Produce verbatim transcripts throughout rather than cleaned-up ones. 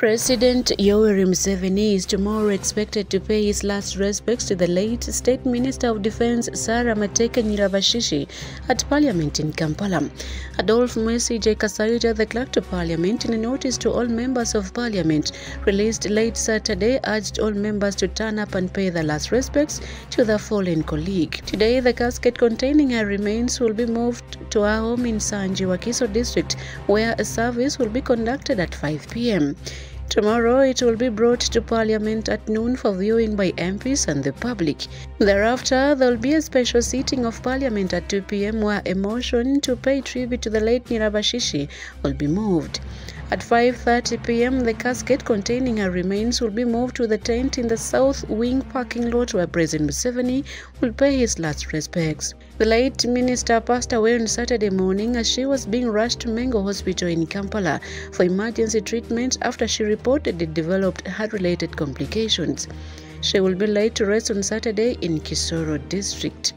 President Yoweri Museveni is tomorrow expected to pay his last respects to the late State Minister of Defense Sarah Mateka Nyirabashishi at Parliament in Kampala. Adolphe Mwesigye Kasaija, the clerk to Parliament, in a notice to all members of Parliament released late Saturday, urged all members to turn up and pay their last respects to their fallen colleague. Today, the casket containing her remains will be moved to her home in Sanji Wakiso district, where a service will be conducted at five p m Tomorrow, it will be brought to Parliament at noon for viewing by M Ps and the public. Thereafter, there will be a special sitting of Parliament at two p m where a motion to pay tribute to the late Nyirabashishi will be moved. At five thirty p m, the casket containing her remains will be moved to the tent in the South Wing parking lot where President Museveni will pay his last respects. The late minister passed away on Saturday morning as she was being rushed to Mengo Hospital in Kampala for emergency treatment after she reportedly developed heart-related complications. She will be laid to rest on Saturday in Kisoro district.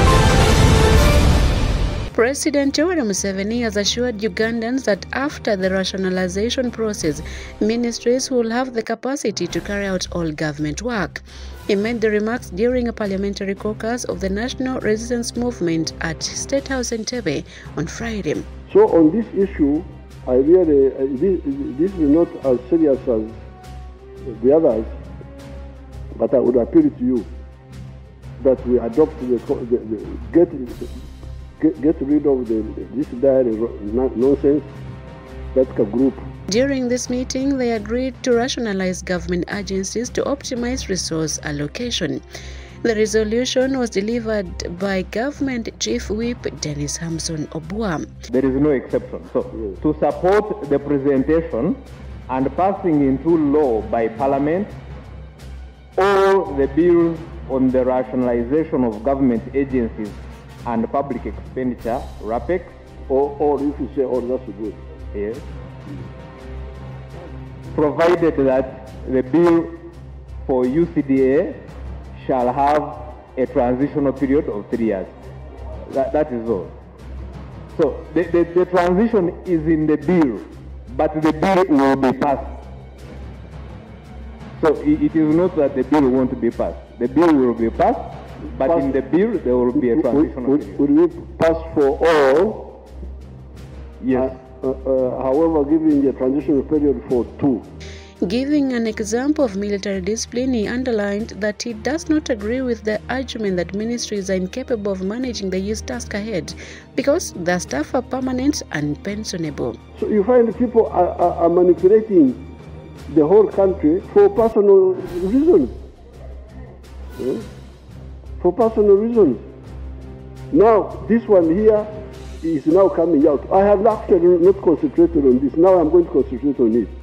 President Yoweri Museveni has assured Ugandans that after the rationalization process, ministries will have the capacity to carry out all government work. He made the remarks during a parliamentary caucus of the National Resistance Movement at State House Entebbe on Friday. So on this issue, I really, uh, this, this is not as serious as the others, but I would appeal to you that we adopt the, the, the get Get, get rid of the, this diary nonsense. That's a group. During this meeting, they agreed to rationalize government agencies to optimize resource allocation. The resolution was delivered by Government Chief Whip Dennis Hamson Obua. There is no exception. So, yes. To support the presentation and passing into law by Parliament all the bills on the rationalization of government agencies and public expenditure, RAPEX, or, or if you say, oh, that's good. Yes. Provided that the bill for U C D A shall have a transitional period of three years. That, that is all. So the, the, the transition is in the bill, but the bill will be passed. So it, it is not that the bill won't be passed. The bill will be passed. But pass, in the bill, there will be a transitional would, period. Would we pass for all? Yes. Uh, uh, however, giving a transitional period for two. Giving an example of military discipline, he underlined that he does not agree with the argument that ministries are incapable of managing the year's task ahead because their staff are permanent and pensionable. So you find people are, are, are manipulating the whole country for personal reasons. Yeah? For personal reasons. Now, this one here is now coming out. I have actually not concentrated on this. Now I'm going to concentrate on it.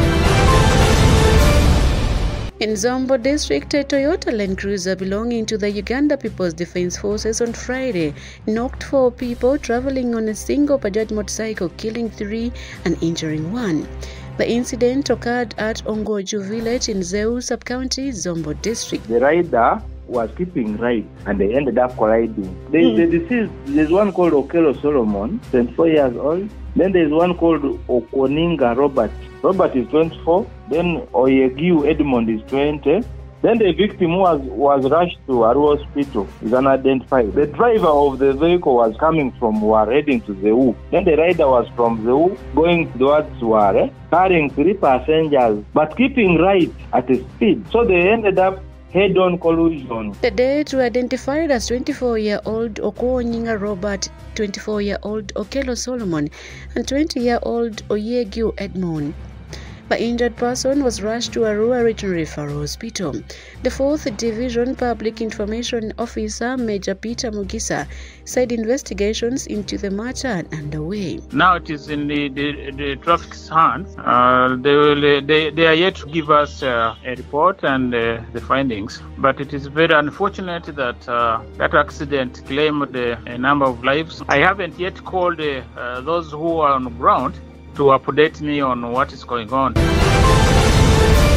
In Zombo district, a Toyota Land Cruiser belonging to the Uganda People's Defense Forces on Friday knocked four people traveling on a single Bajaj motorcycle, killing three and injuring one. The incident occurred at Ongoju village in Zeu sub-county, Zombo district. The rider was keeping right and they ended up colliding. They, mm. The deceased, there's one called Okello Solomon, twenty-four years old. Then there's one called Okoninga Robert. Robert is twenty-four. Then Oyegiu Edmond is twenty. Then the victim was, was rushed to Aru Hospital, is unidentified. The driver of the vehicle was coming from Ware heading to Zeu. Then the rider was from Zeu going towards Ware, carrying three passengers, but keeping right at a speed. So they ended up head-on collision. The dead were identified as twenty-four-year-old Okoninga Robert, twenty-four-year-old Okello Solomon, and twenty-year-old Oyegiu Edmond. The injured person was rushed to Arua Regional Referral Hospital. The fourth Division Public Information Officer, Major Peter Mugisa, said investigations into the matter are underway. Now it is in the, the, the traffic's hands. Uh, they, will, they, they are yet to give us uh, a report and uh, the findings. But it is very unfortunate that uh, that accident claimed uh, a number of lives. I haven't yet called uh, uh, those who are on the ground to update me on what is going on.